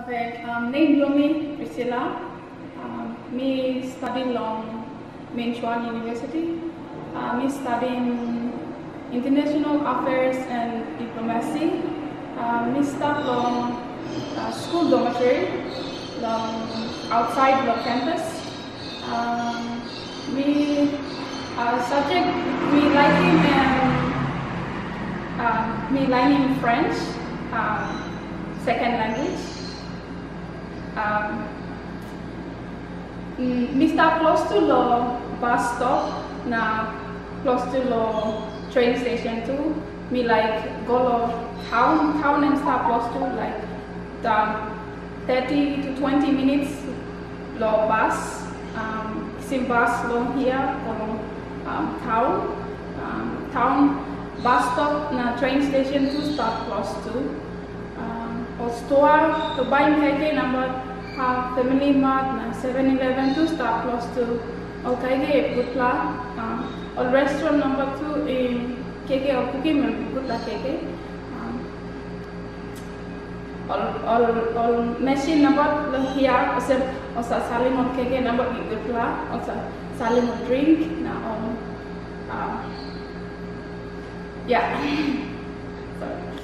Okay, name Lomi Priscilla. Me study long Minchuan University. Me studying international affairs and diplomacy. Me start long school dormitory long outside the campus. Me subject me liking and me liking French, second language. Me start close to the bus stop, now close to the train station too. Me like go to town and start close to like the 30 to 20 minutes the bus. Sim bus long here go town bus stop na train station to start close to. Or store to buy KK number Family Mart na 7-Eleven to start close to. Or KK Putla. Or restaurant number 2 in KK or cooking and Putla KK. Or machine number here also saling on KK number Putla. Also saling on drink na on yeah. Sorry.